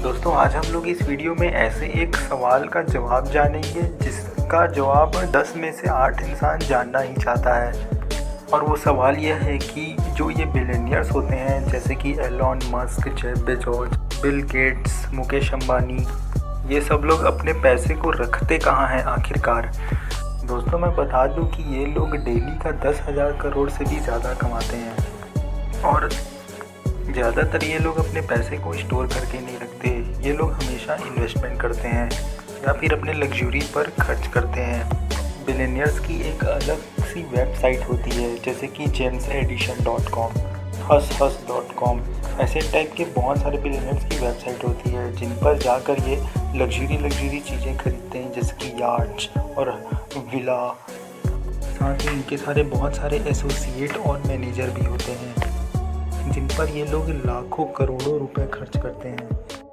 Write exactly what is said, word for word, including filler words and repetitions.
दोस्तों आज हम लोग इस वीडियो में ऐसे एक सवाल का जवाब जानेंगे जिसका जवाब दस में से आठ इंसान जानना ही चाहता है। और वो सवाल यह है कि जो ये बिलियनियर्स होते हैं जैसे कि Elon Musk, Jeff Bezos, Bill Gates, Mukesh Ambani, ये सब लोग अपने पैसे को रखते कहाँ हैं आखिरकार। दोस्तों मैं बता दूं कि ये लोग डेली का दस हज़ार करोड़ से भी ज़्यादा कमाते हैं और ज़्यादातर ये लोग अपने पैसे को स्टोर करके नहीं रखते। ये लोग हमेशा इन्वेस्टमेंट करते हैं या फिर अपने लग्जरी पर खर्च करते हैं। बिलियनियर्स की एक अलग सी वेबसाइट होती है जैसे कि जेम्स एडिशन डॉट कॉम, हस हस डॉट कॉम, ऐसे टाइप के बहुत सारे बिलियनियर्स की वेबसाइट होती है जिन पर जाकर ये लग्जरी लग्जरी चीज़ें खरीदते हैं जैसे कि यार्ड्स और विला। साथ ही इनके सारे बहुत सारे एसोसिएट और मैनेजर भी होते हैं जिन पर ये लोग लाखों करोड़ों रुपए खर्च करते हैं।